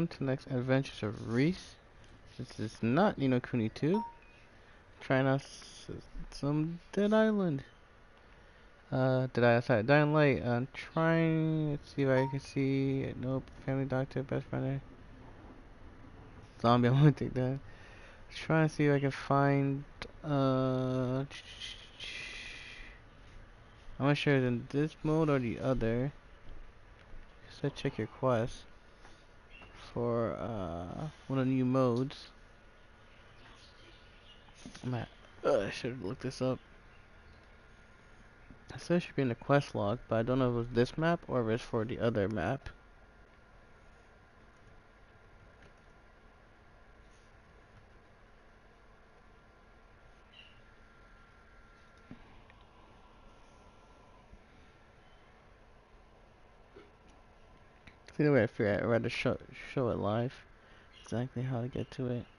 Welcome to the next Adventures of Reese. This is not Nino Kuni 2. Trying out some Dead Island. Dying Light. I'm trying, let's see if I can see, nope, Family Doctor, Best Friend. Zombie, I want to take that. Trying to see if I can find, I'm not sure it's in this mode or the other. So check your quest for, one of the new modes. I should have looked this up. It says it should be in the quest log, but I don't know if it was this map or if it's for the other map. Either way, I figure I'd rather show it live. Exactly how to get to it.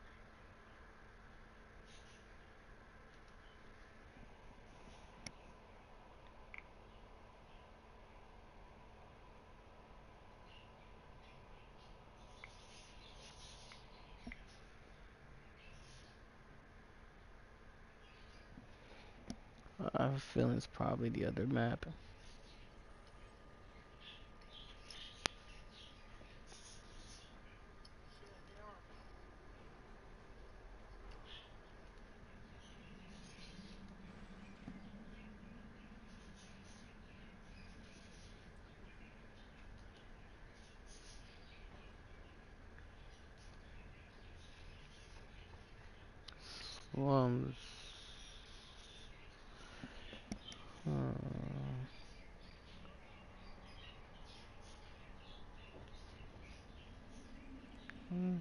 I have a feeling it's probably the other map. Slums. Hmm.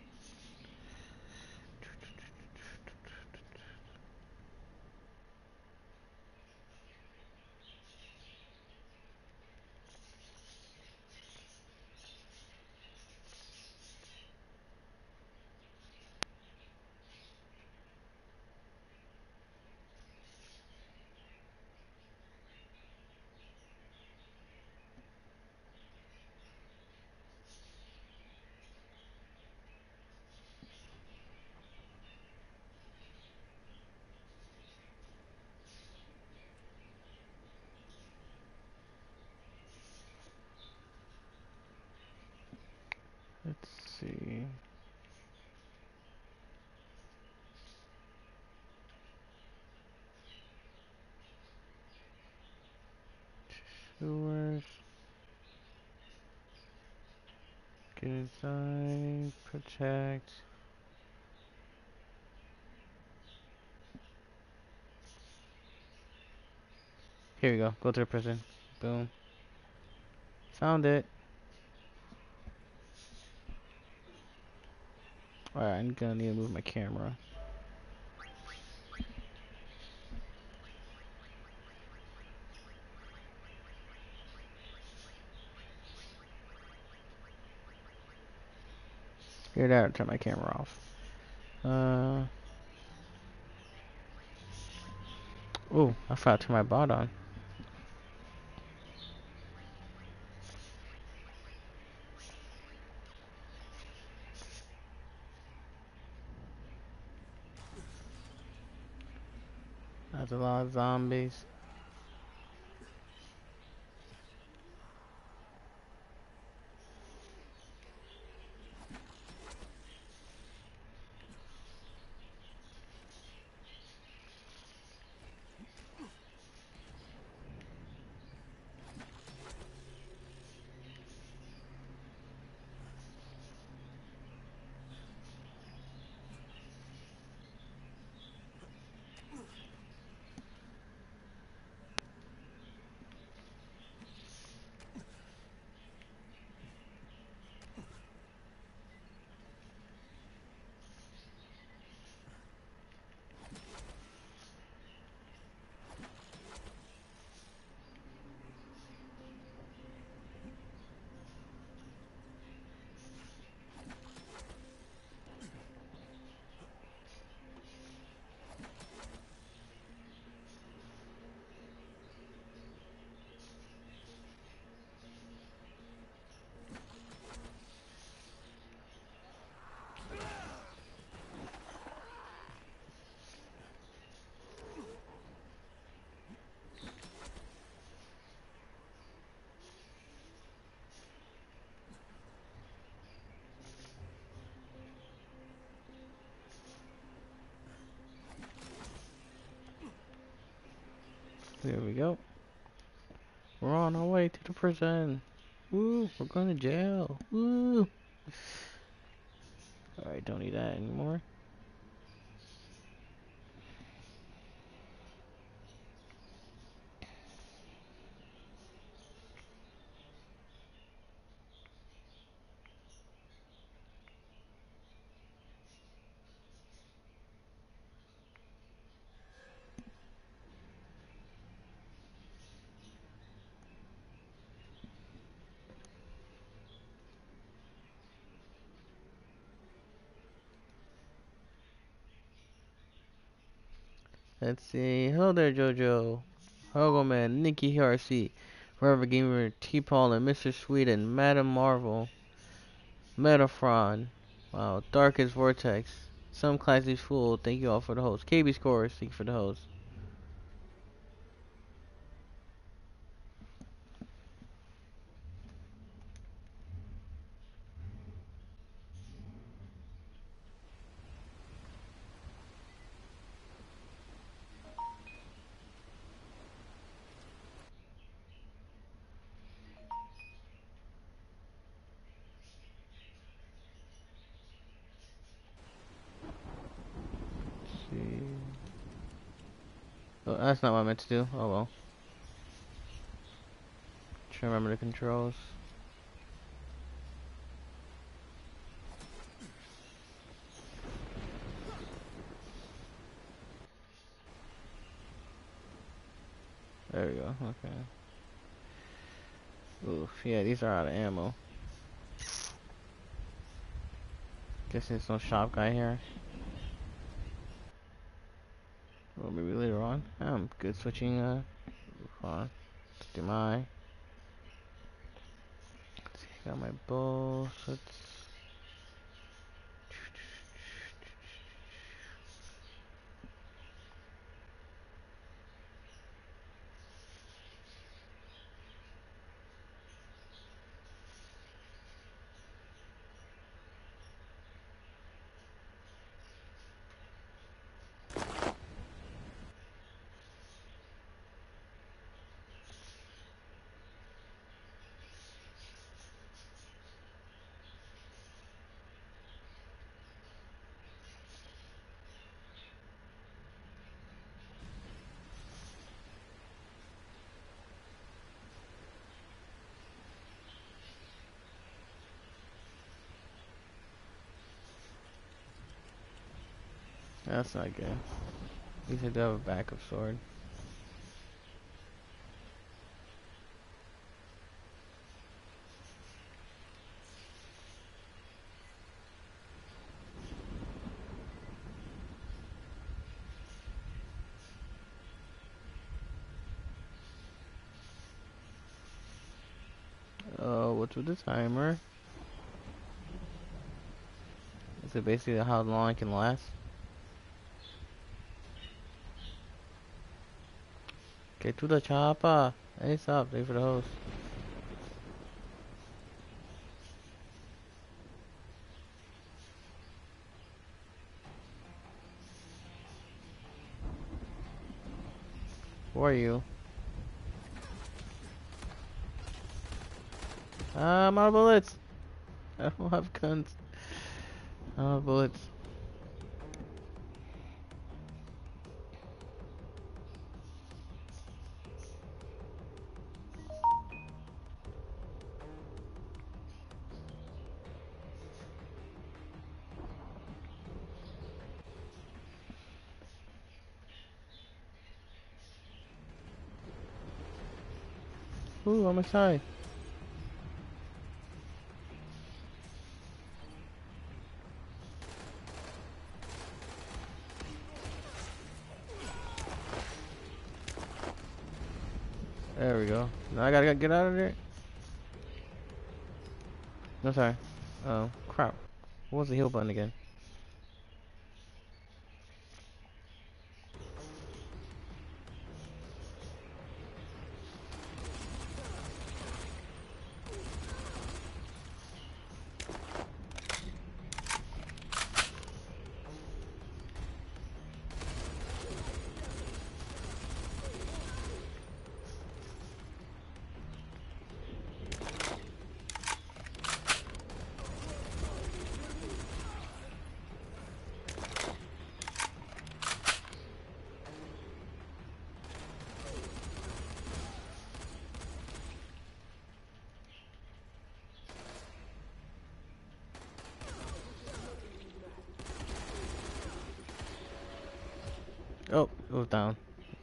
Let's see. Sewers. Get inside. Protect. Here we go. Go to the prison. Boom. Found it. Alright, I'm gonna need to move my camera. Here, there. Turn my camera off. Oh, I forgot to turn my bot on. That's a lot of zombies. There we go. We're on our way to the prison. Woo, we're going to jail. Woo. Alright, don't need that anymore. Let's see. Hello there, JoJo. Hogoman, Nikki RC, Forever Gamer, T-Paul, and Mr. Sweden, Madam Marvel, Metafron, wow, Darkest Vortex, Some Classy Fool, thank you all for the host. KB Scores, thank you for the host. Let's see. Oh, that's not what I meant to do. Oh well. Try to remember the controls. There we go. Okay. Oof, yeah, these are out of ammo. Guess there's no shop guy here. Or maybe later on. I'm good switching, hold on. Let's do my... Let's see, got my bow, so let's... That's not good. At least I do have a backup sword. What's with the timer? Is it basically how long it can last? Get to the chopper! Hey, stop, wait for the host. Who are you? I'm out of bullets! I don't have guns. I don't have bullets. Ooh, I'm excited. There we go. Now I gotta get out of there. No, sorry. Oh, crap. What was the heal button again? Oh, it was down.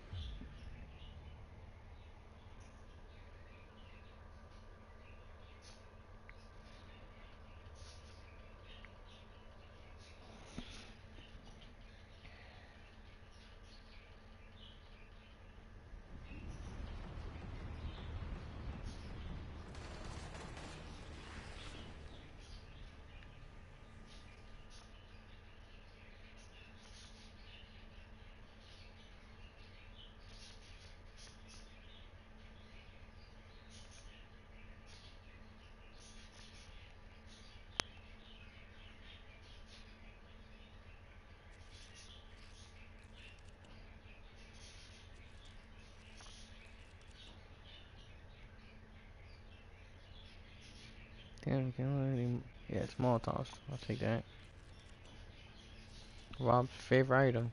Damn, can't really. Yeah, small toss. I'll take that. Rob's favorite item.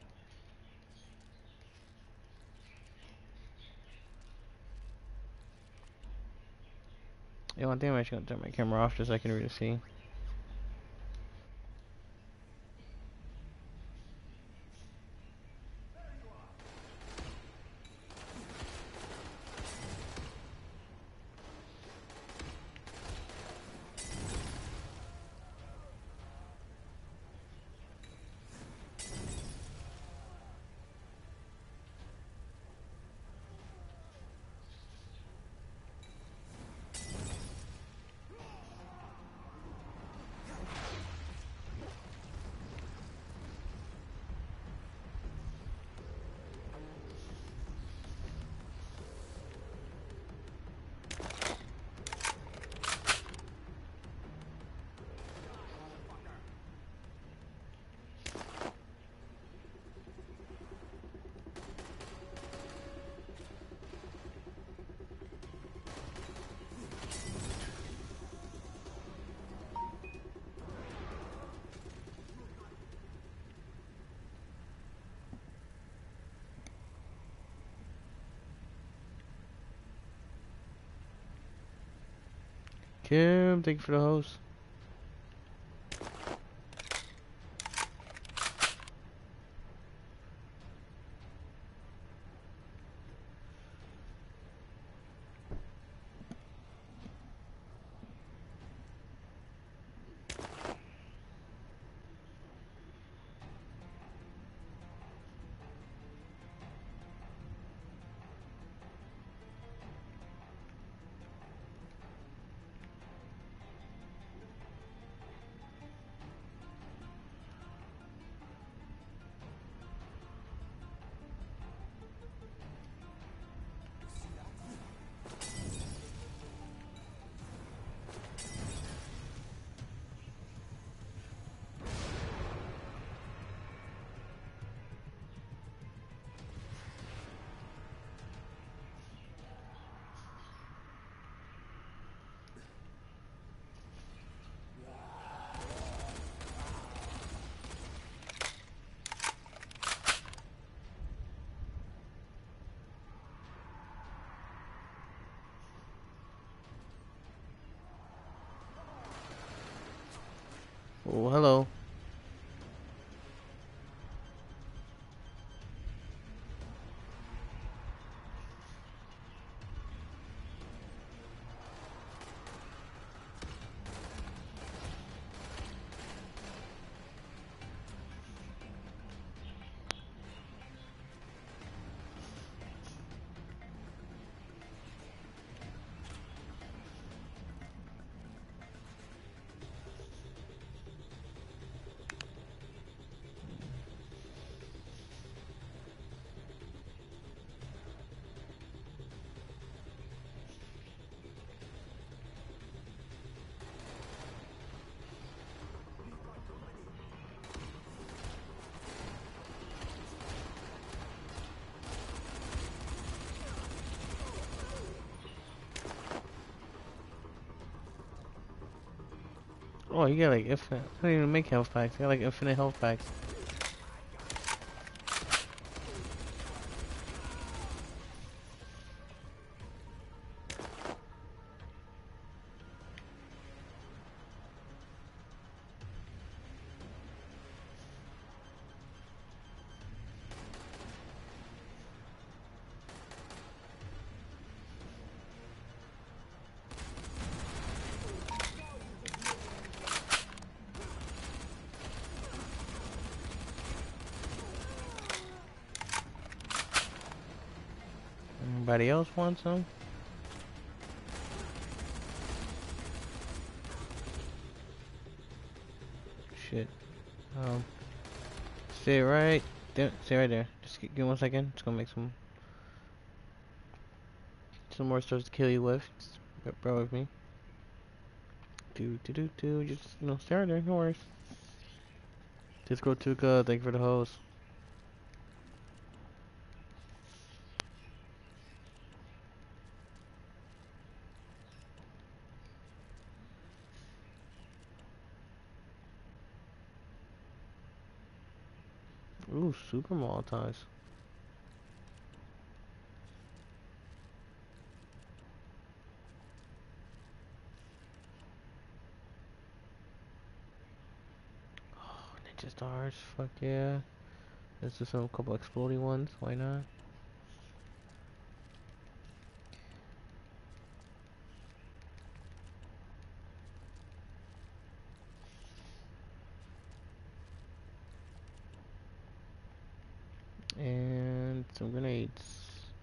Yo, I think I'm actually gonna turn my camera off just so I can really see. Kim, thank you for the host. Oh, hello. Oh, you got like infinite. I don't even make health packs. You got like infinite health packs. Anybody else want some? Shit. Stay right there. Stay right there. Just give me 1 second. Just gonna make some more stuff to kill you with. Just bear with me. Do. Just stay right there. No worries. Disco Tuka, thank you for the host. Ooh, super Molotovs. Oh, Ninja Stars, fuck yeah. Let's do some couple exploding ones, why not? And some grenades.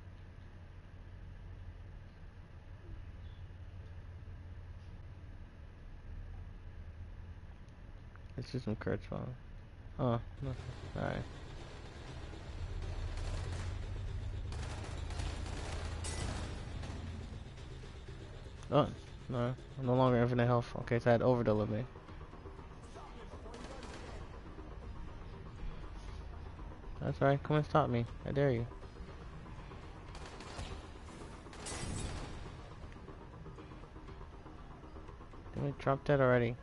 Let's do some card spawn. Oh, no. Alright. Oh, no. I'm no longer infinite health. Okay, so I had overdose a bit. That's alright, come and stop me. I dare you. Damn it, drop dead already.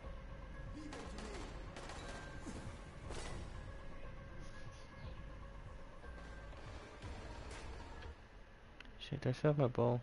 Shit, there's still my bow.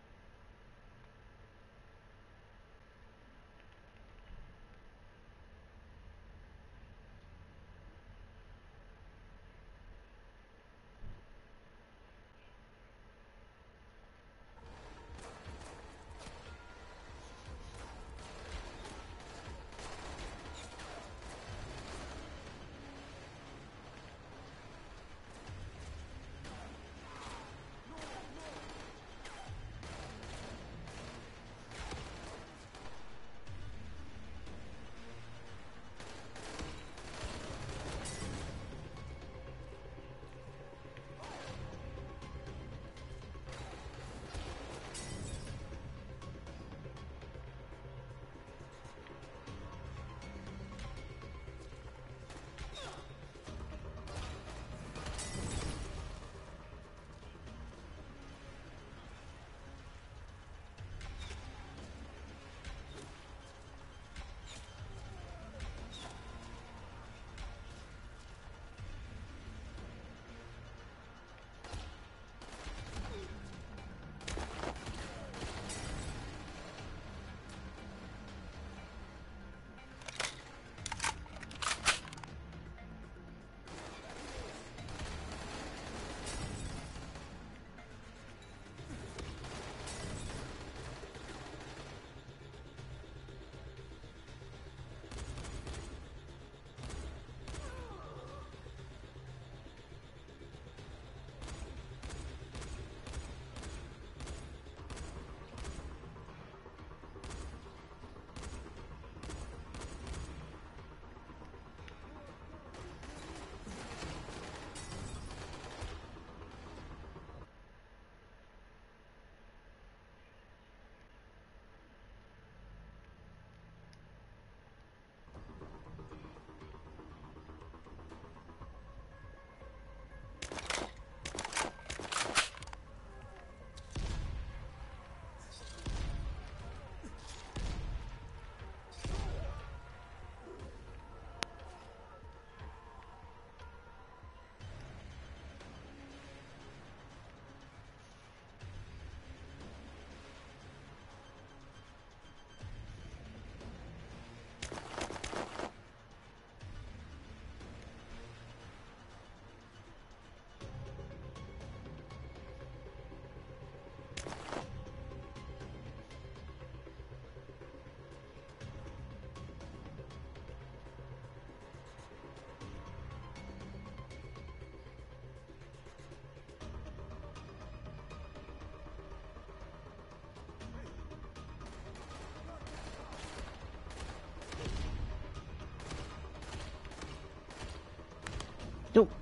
Nope.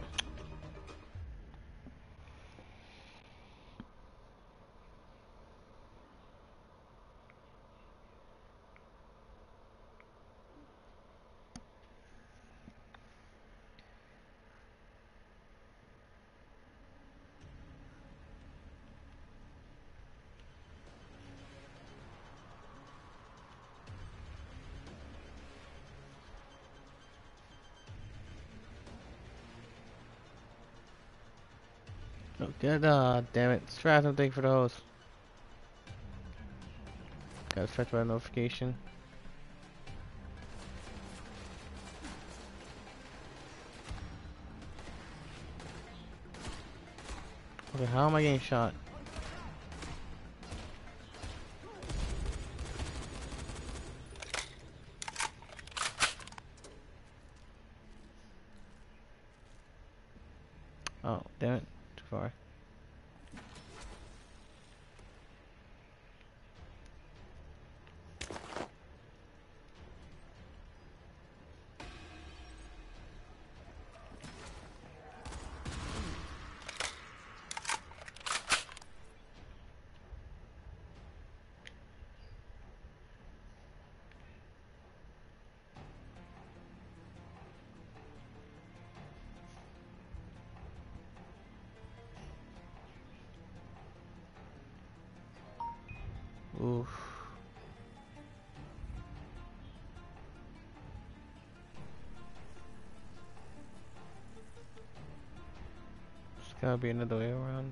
Oh, good. Damn it. Stratum, thank you for the host. Gotta stretch by notification. Okay, how am I getting shot? Oh, damn it. Too far. Oof. There's gotta be another way around.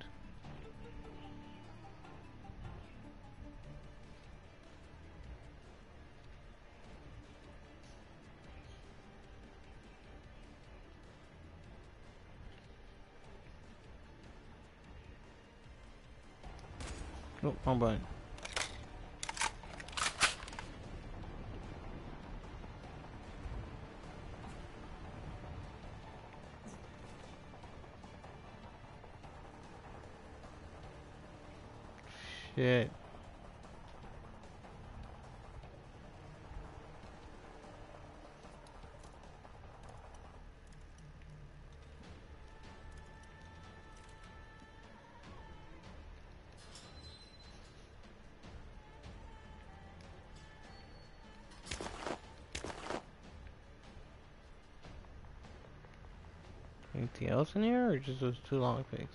Oh, wrong button. Shit. Anything else in here, or just those two long pigs?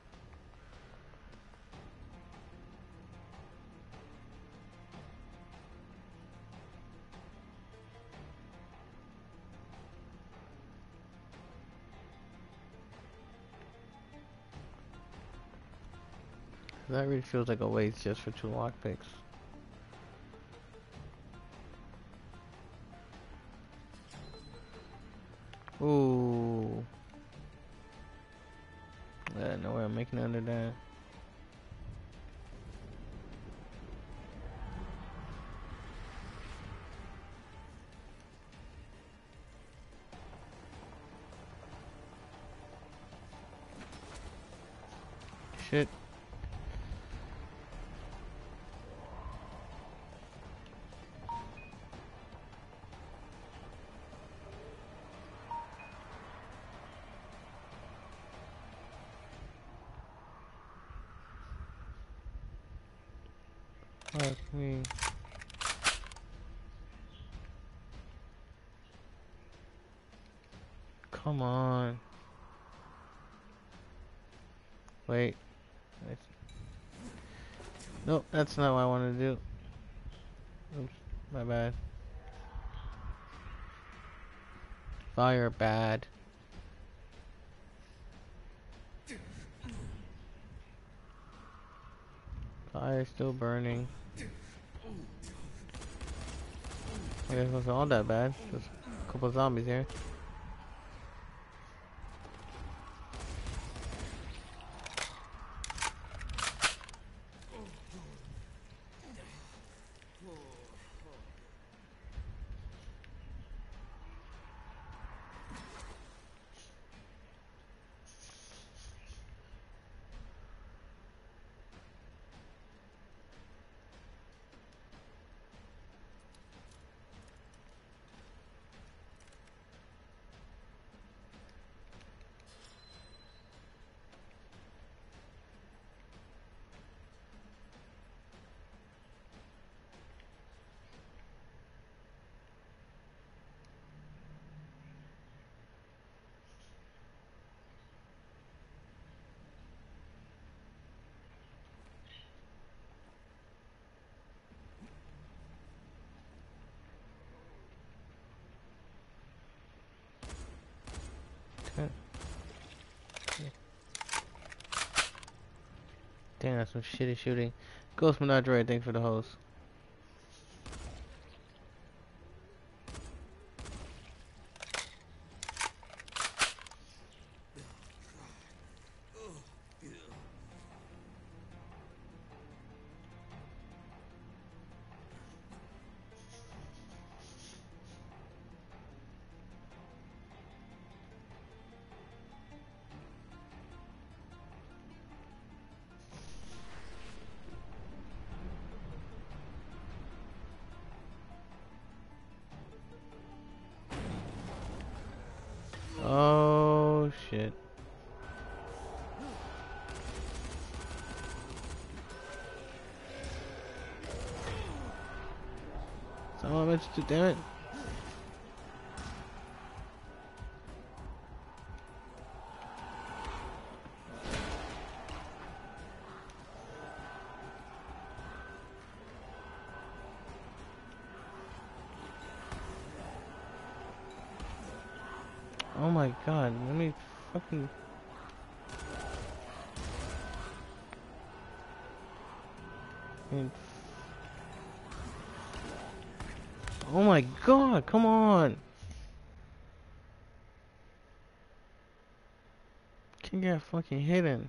That really feels like a waste just for two lockpicks. Ooh. No way I'm making it under that. Shit. Fuck me. Come on. Wait. Nope, that's not what I want to do. Oops, my bad. Fire bad. Fire still burning. I guess it wasn't all that bad. Just a couple zombies here. Damn, that's some shitty shooting. Ghost Menagerie, thanks for the host. Oh shit. Someone meant to, damn it. Oh my god, let me fucking... Oh my god, come on! Can't get fucking hidden.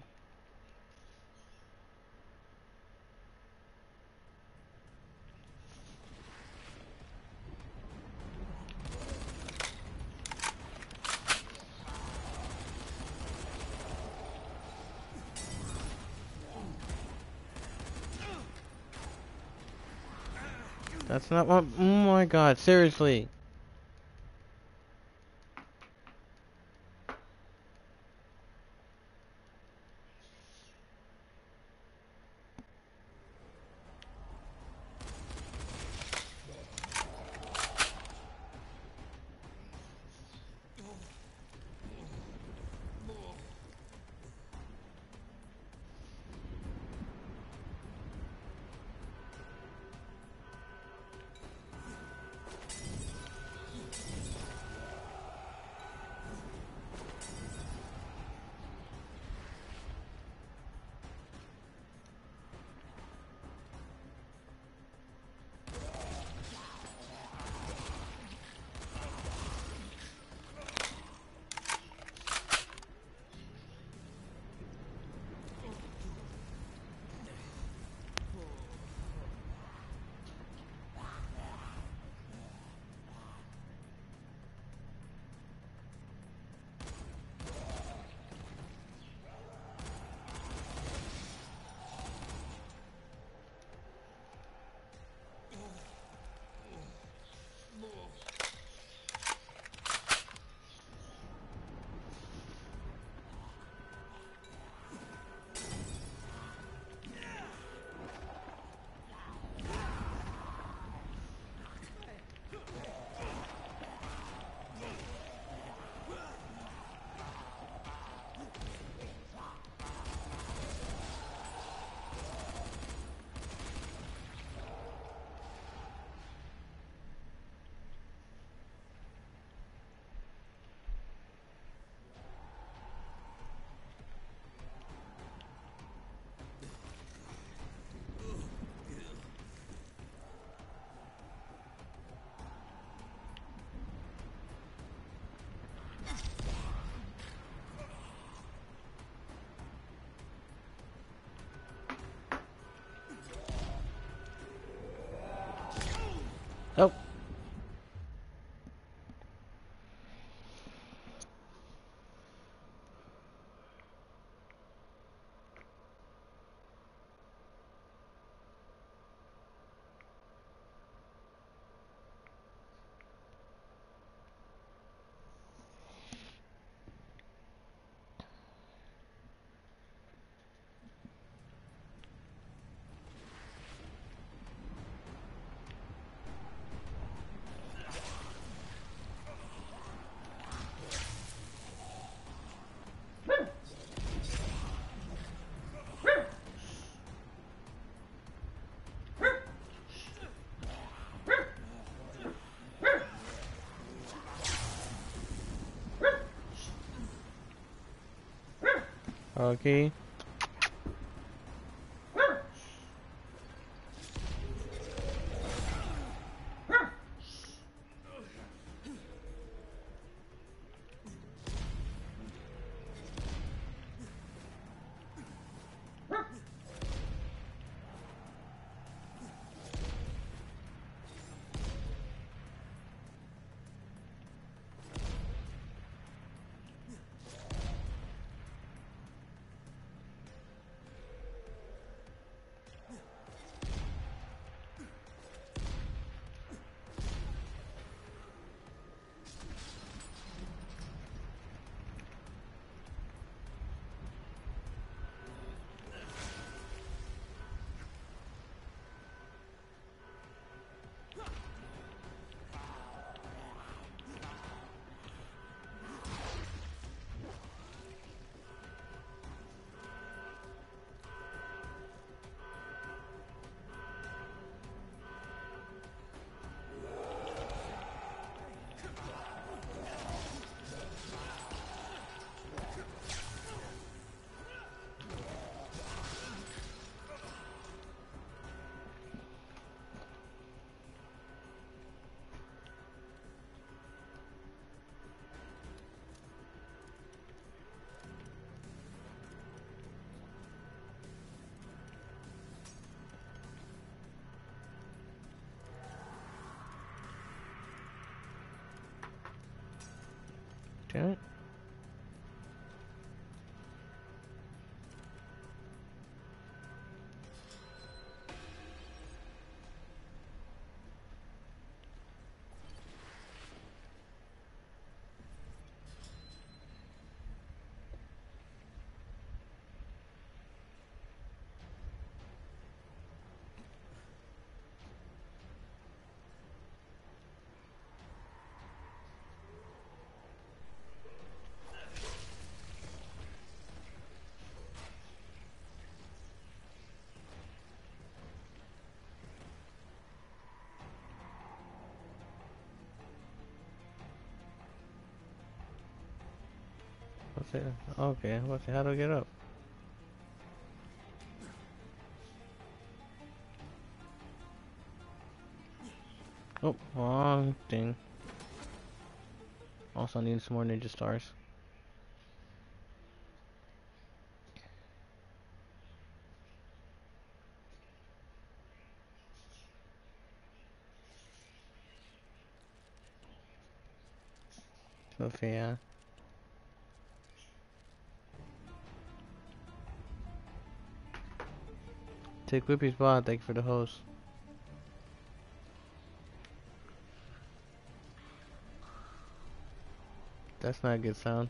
That's not what... Oh my god, seriously. Oh. Okay. Damn it. What's it? Okay, what's it? How do I get up? Oh, wrong thing. Also need some more ninja stars. So yeah. Take Whippy's spot, thank you for the host. That's not a good sound.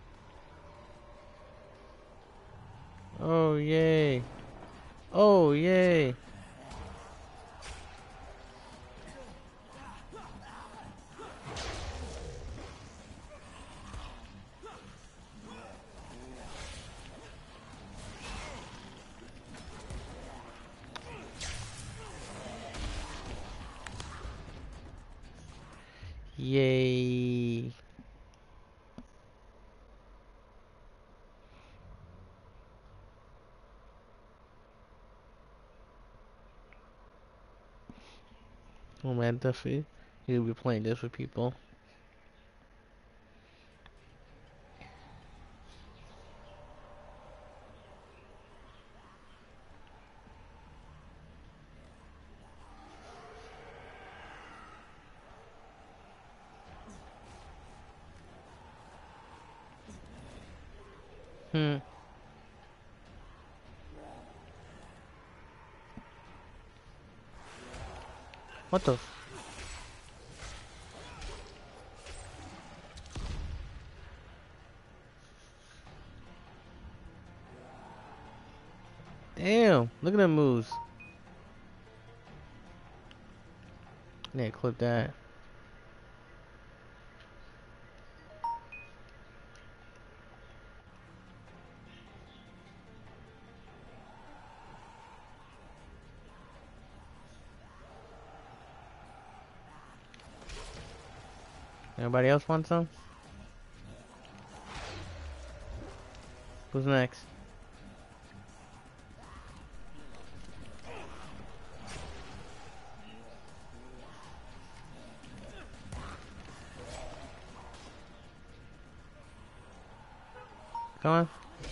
Oh yay. Oh yay. Yay. Oh man, definitely. You'll be playing this with people. Hmm. What the f- Damn, look at them moves. Yeah, clip that. Anybody else want some? Who's next? Come on.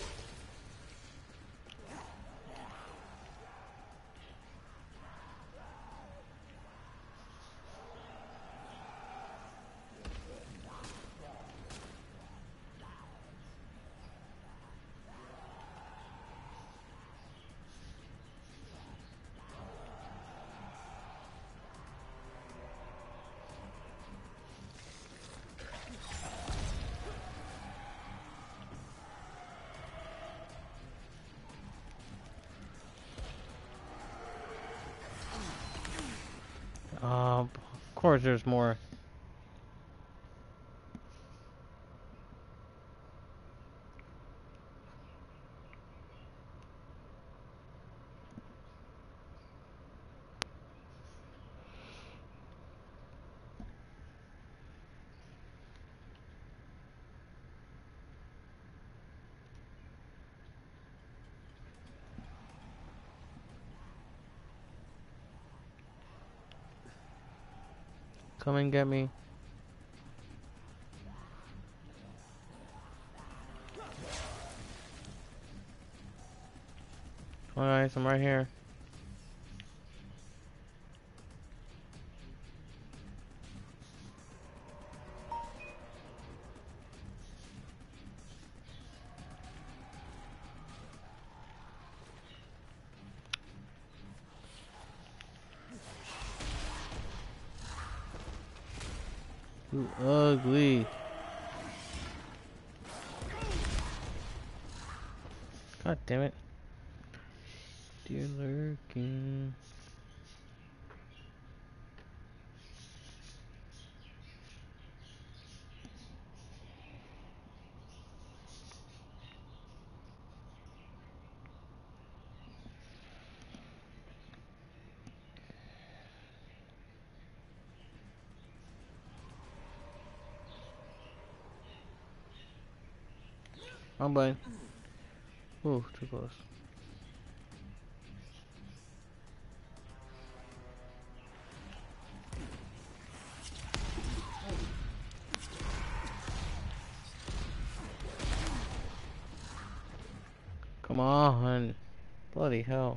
Of course there's more. Come and get me. Alright, I'm right here. You ugly. God damn it. Dear lurking. I'm blind. Ooh, too close. Come on. Bloody hell.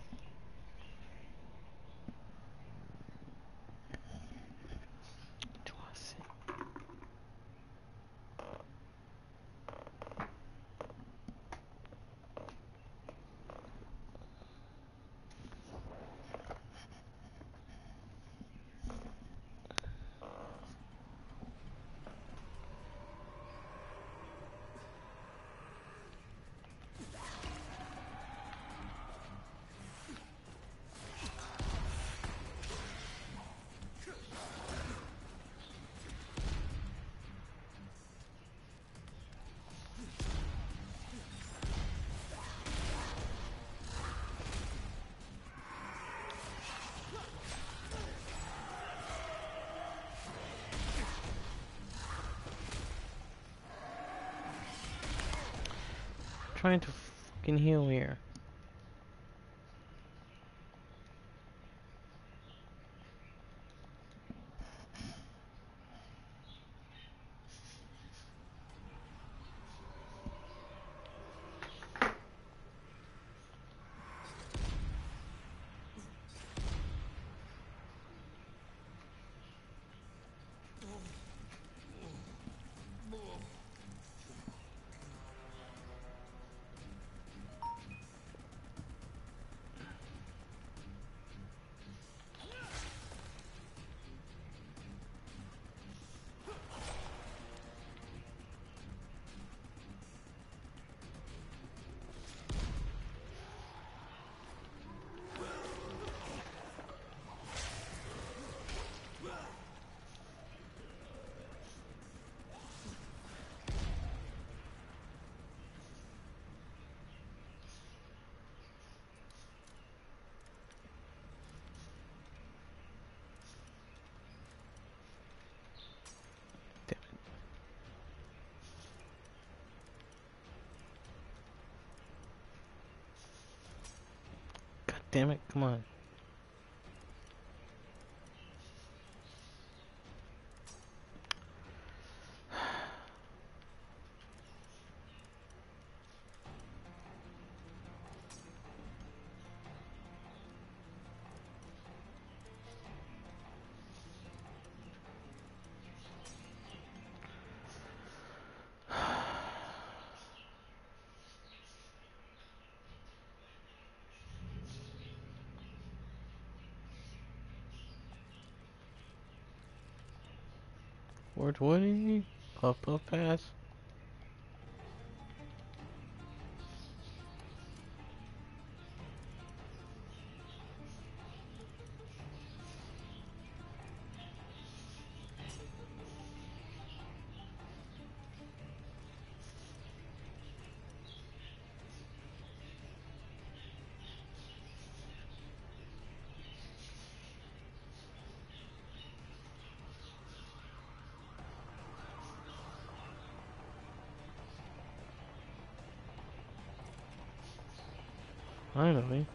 Trying to fucking heal here. God damn it, come on. Word 20. Puff puff pass. Finally.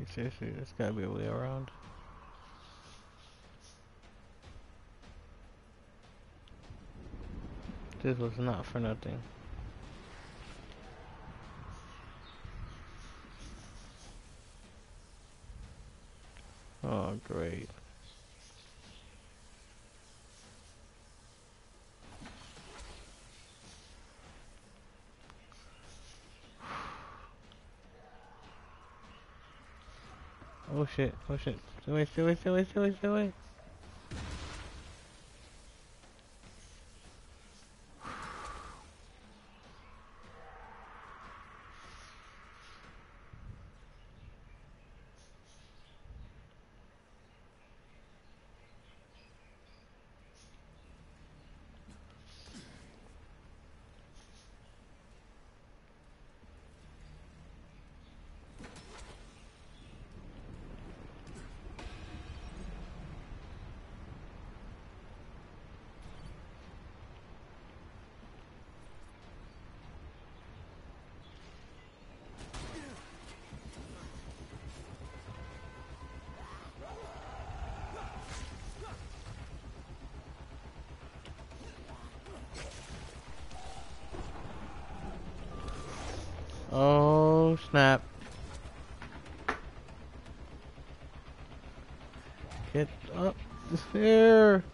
Seriously, there's gotta be a way around. This was not for nothing. Oh, great. Oh shit, oh shit. Stay away. Oh, snap. Get up there.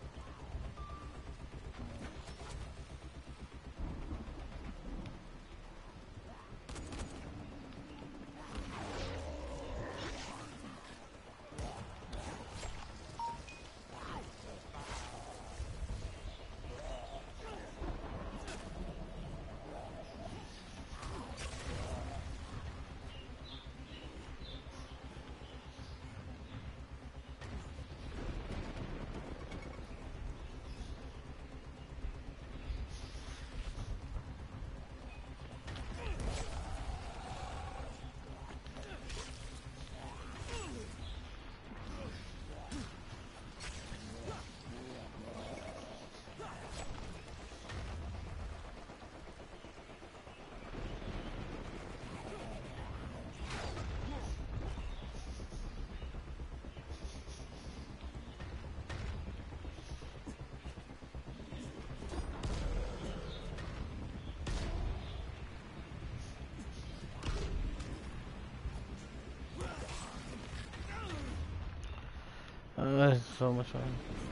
That's so much fun.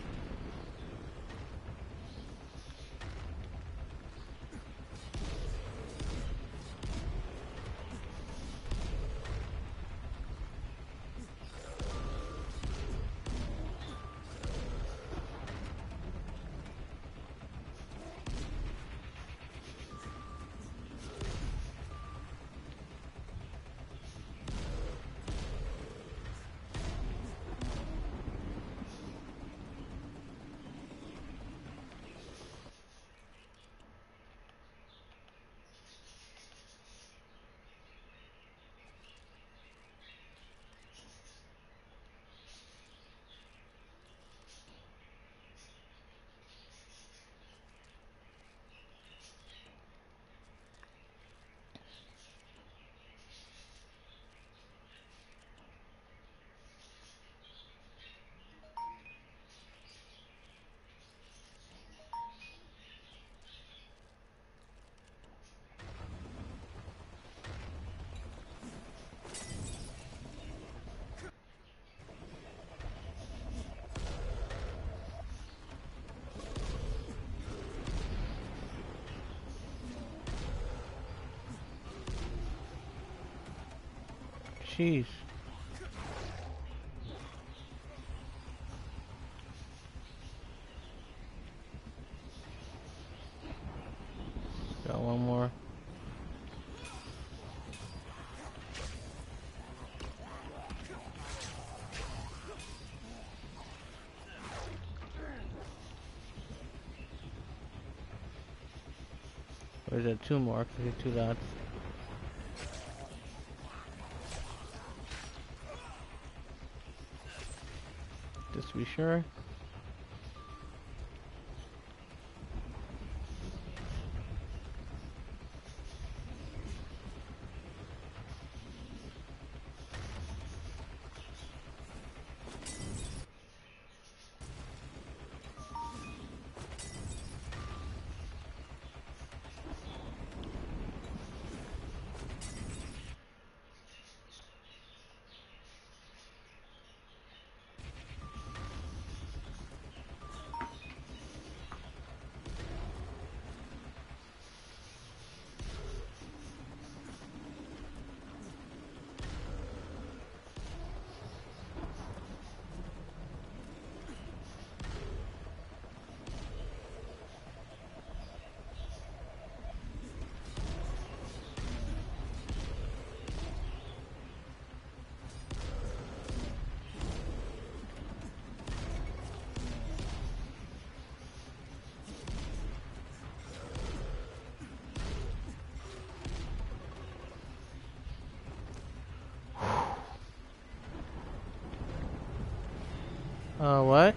Jeez. Got one more. Or is that two more? Cause it's two dots. Just to be sure. What?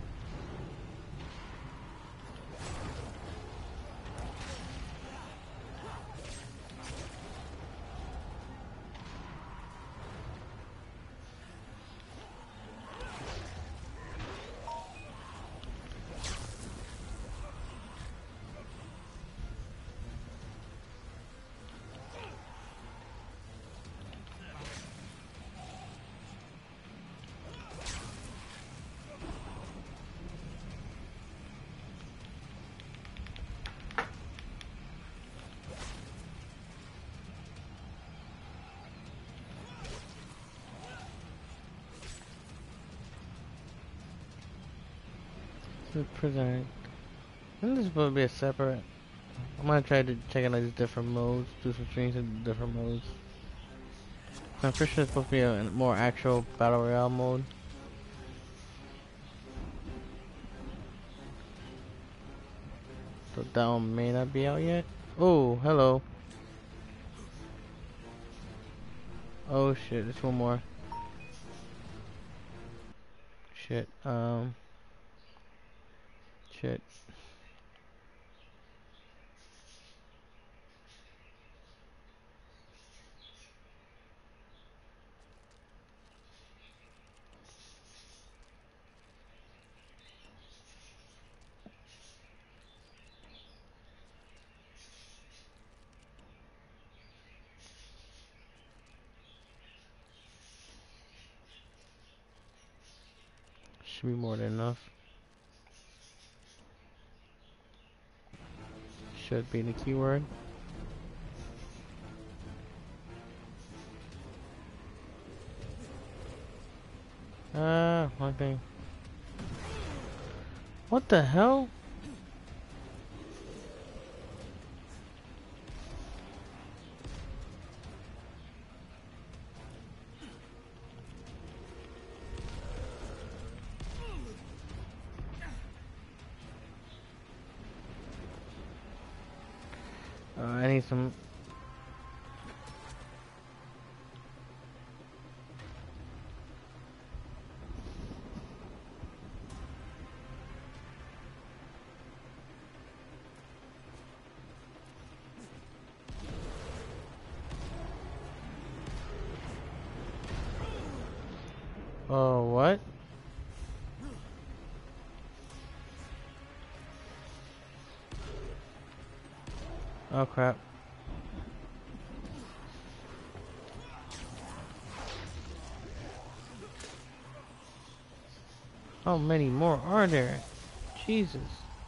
Present. I think this is supposed to be a separate. I'm gonna try to check out these different modes, do some streams in different modes. I'm pretty sure it's supposed to be a more actual battle royale mode. So that one may not be out yet. Oh, hello. Oh shit, there's one more. Shit, shit. Should be more than enough. Should be the keyword. One thing. What the hell? I need some. Oh, what? Oh crap. How many more are there? Jesus.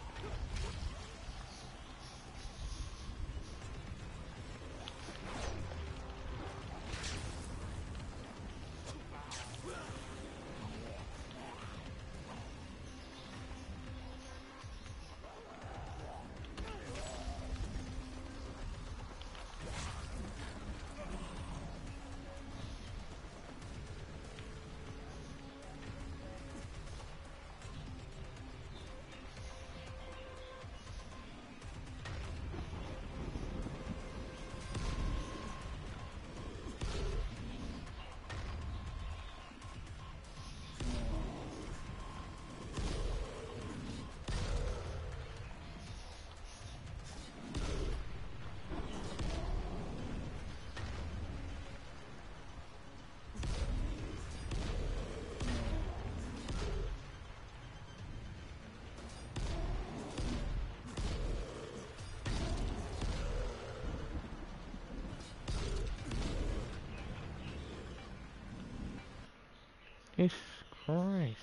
Jesus Christ.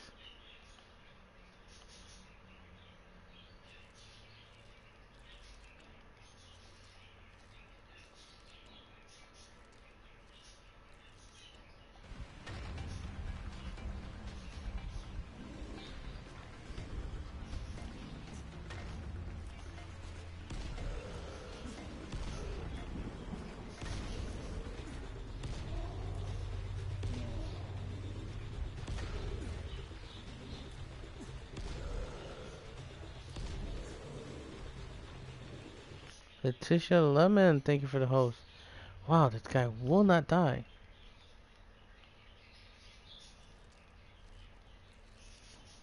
Letitia Lemon, thank you for the host. Wow, this guy will not die.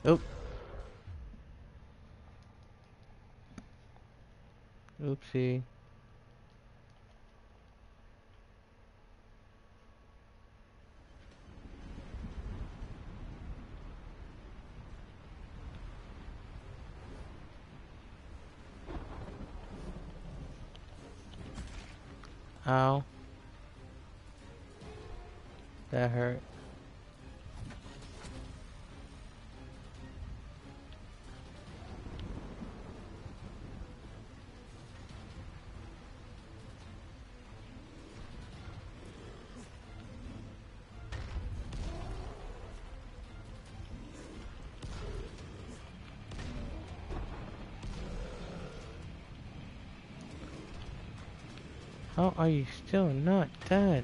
Oop. Oopsie. Ow. That hurt. How are you still not dead?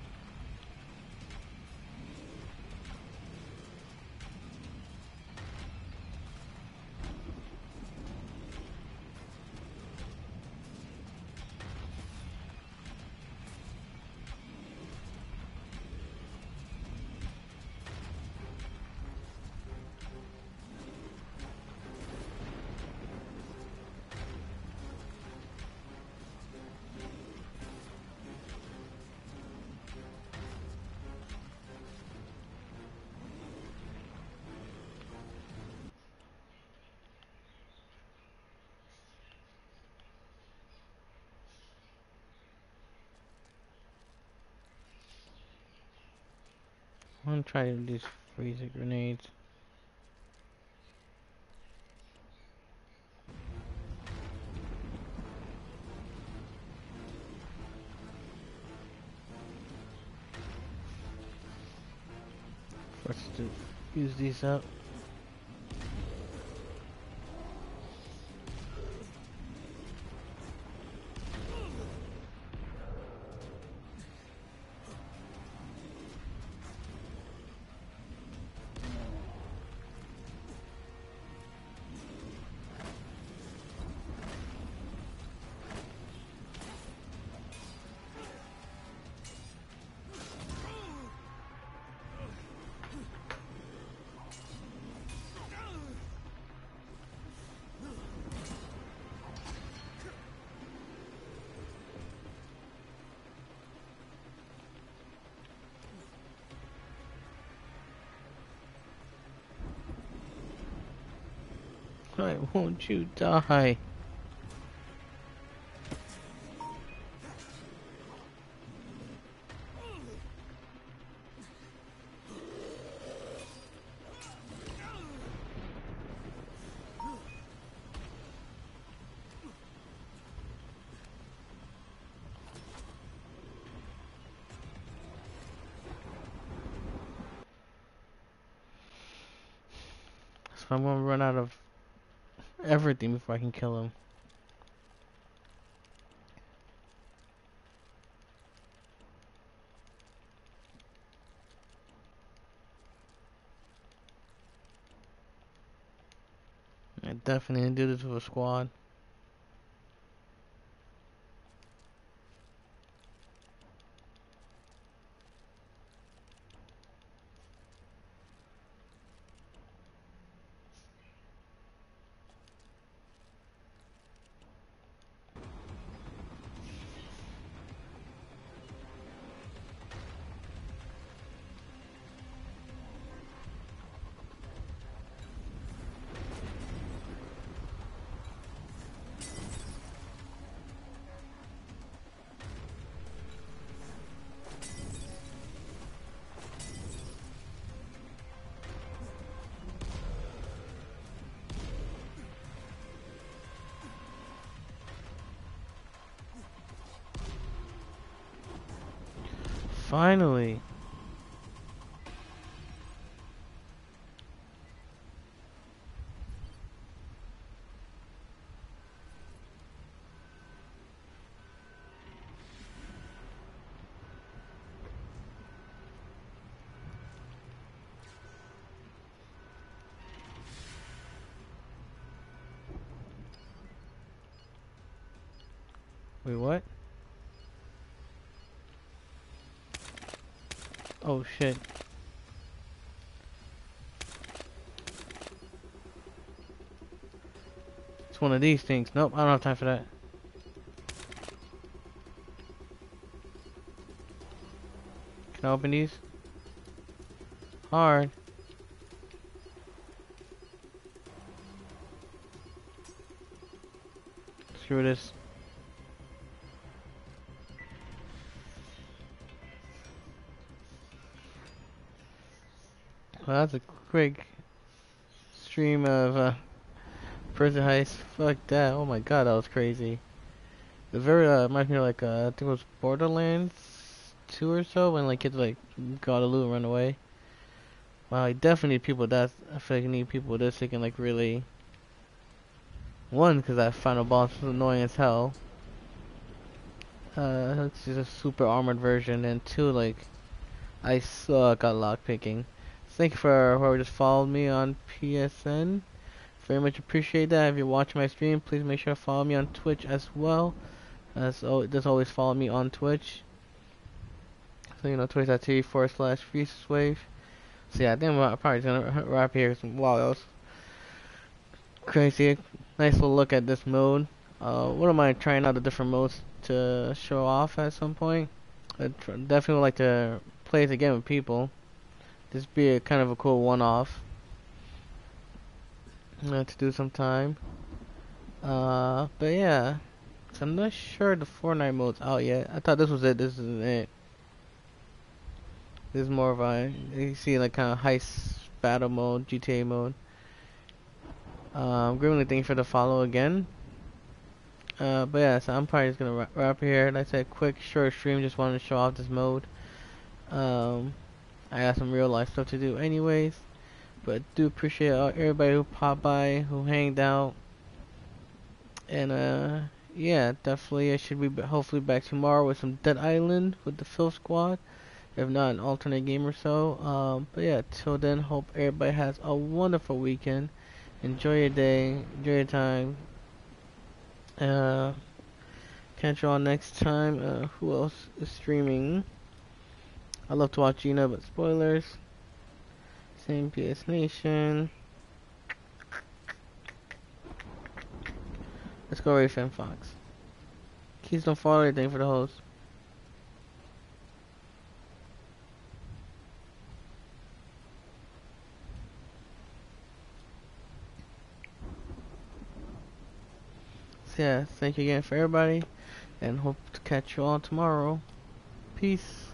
I'm gonna try these freezer grenades. Let's use these up. Why won't you die? So I'm gonna run out of everything before I can kill him. I definitely do this with a squad. Finally. Wait, what? Oh shit. It's one of these things. Nope, I don't have time for that. Can I open these? Hard. Screw this. Well, that's a quick stream of prison heist. Fuck that. Oh my god, that was crazy. It very reminds me of like I think it was Borderlands 2 or so when like kids like got a loot and run away. Wow, I definitely need people that I feel like I need people this they can like really one because that final boss was annoying as hell. It's just a super armored version, and two like I suck at lockpicking. Thank you for whoever just followed me on PSN. Very much appreciate that. If you're watching my stream, please make sure to follow me on Twitch as well. Just always follow me on Twitch. So you know, twitch.tv/FreeSwave. So yeah, I think I'm probably gonna wrap here. Wow, that was crazy. Nice little look at this mode. Wouldn't mind trying out the different modes to show off at some point. I definitely would like to play it again with people. This be a kind of a cool one-off to do sometime. But yeah, so I'm not sure the Fortnite mode's out yet. I thought this was it. This isn't it. This is more of a you see like kind of heist battle mode, GTA mode. Grimly, thank you for the follow again. But yeah, so I'm probably just gonna wrap here. Like I said, quick, short stream. Just wanted to show off this mode. I got some real life stuff to do anyways. But do appreciate everybody who popped by, who hanged out. And yeah, definitely I should be hopefully back tomorrow with some Dead Island with the Filth Squad. If not, an alternate game or so. But yeah, till then, hope everybody has a wonderful weekend. Enjoy your day, enjoy your time. Catch y'all next time. Who else is streaming? I love to watch Gina, but spoilers. Same PS Nation. Let's go Ray Fan Fox. Keys don't follow anything for the host. So yeah, thank you again for everybody, and hope to catch you all tomorrow. Peace.